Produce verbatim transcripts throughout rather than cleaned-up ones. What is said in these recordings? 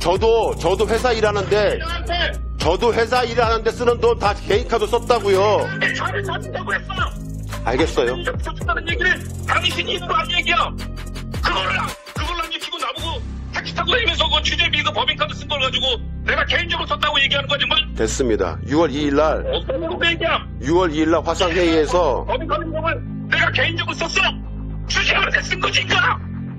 저도 저도 회사 일하는데 저도 회사 일하는데 쓰는 돈 다 개인 카드 썼다고요. 근데 저를 사준다고 했어. 알겠어요. 사준다는 얘기를 당신이 입으로 한 얘기야. 그거를 그걸 안 지키고 나보고 택시 타고 다니면서 그 취재비 그 법인카드 쓴 걸 가지고 내가 개인적으로 썼다고 얘기하는 거지 뭐. 됐습니다. 유월 이일 날 어떤 거 얘기야? 유월 이일 날 화상회의에서 법인카드 법을 내가 개인적으로 썼어. 취재하는데 쓴 거니까.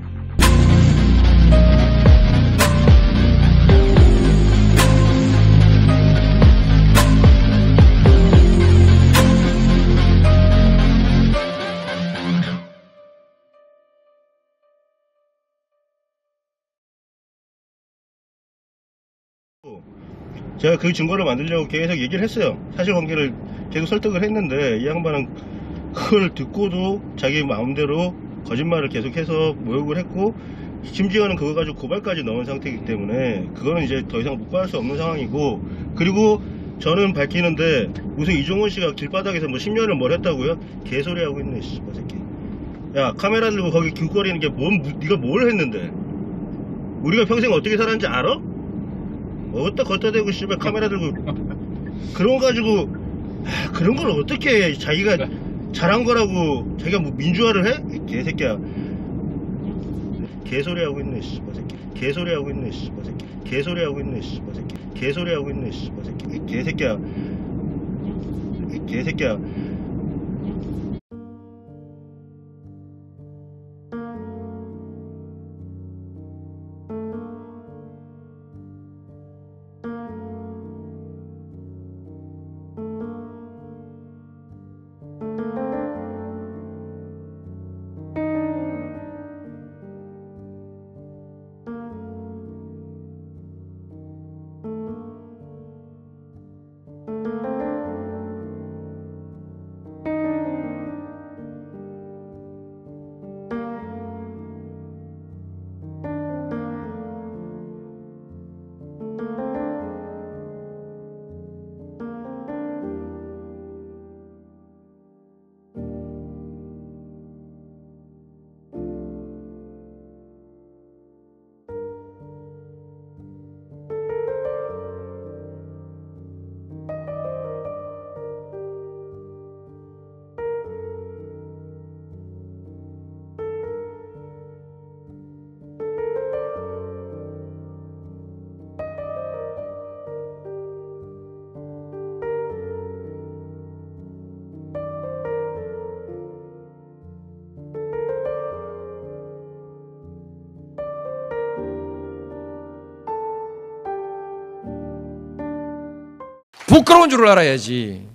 제가 그 증거를 만들려고 계속 얘기를 했어요. 사실관계를 계속 설득을 했는데 이 양반은 그걸 듣고도 자기 마음대로 거짓말을 계속해서 모욕을 했고, 심지어는 그거 가지고 고발까지 넣은 상태이기 때문에 그거는 이제 더 이상 묵과할 수 없는 상황이고, 그리고 저는 밝히는데 무슨 이종원 씨가 길바닥에서 뭐 십 년을 뭘 했다고요? 개소리 하고 있네 씨발 새끼. 야, 카메라 들고 거기 균거리는 게 뭔, 네가 뭘 했는데? 우리가 평생 어떻게 살았는지 알아? 어디다 걷다 대고 씨발 카메라 들고 그런 거 가지고, 하, 그런 걸 어떻게 해? 자기가 잘한 거라고 자기가 뭐 민주화를 해? 개새끼야. 개소리 하고 있네 씨발 새끼. 개소리 하고 있네 씨발 새끼. 개소리 하고 있네 씨발 새끼. 개소리 하고 있네 씨발 새끼. 개새끼야. 개새끼야. 부끄러운 줄 알아야지.